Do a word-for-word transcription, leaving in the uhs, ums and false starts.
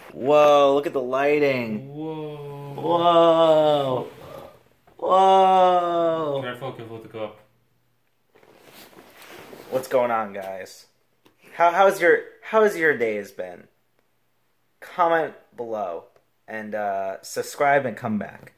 Whoa, look at the lighting. Whoa. Whoa. Whoa. Careful, careful to go up. What's going on, guys? How how's your how's your days been? Comment below and uh, subscribe and come back.